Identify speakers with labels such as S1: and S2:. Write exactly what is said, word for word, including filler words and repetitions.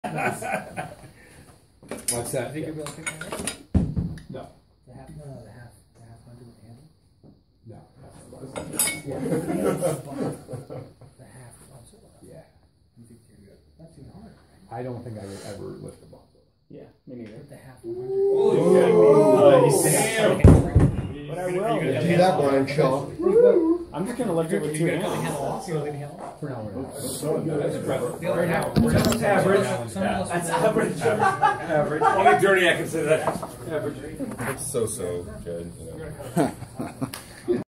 S1: What's that?
S2: I think you'll be able to pick that up.
S1: No.
S2: The half, no, no, the half, the half hundred with the handle.
S1: No.
S2: Yeah. The half also.
S1: Yeah.
S2: You think you're good? That's even harder.
S1: I don't think I would ever lift a bump.
S3: Yeah, me neither.
S2: With the half one hundred.
S3: Oh,
S2: Nice.
S3: But I will.
S4: Do that one, Sean.
S3: I'm just gonna lift it with two
S2: You're gonna
S3: hands.
S2: handle off. You're gonna handle off.
S1: For now, we're not.
S4: That's impressive.
S2: The other half.
S5: That's average.
S2: That's
S5: average. Average. Only dirty I consider that. Average.
S4: It's so so good. You know.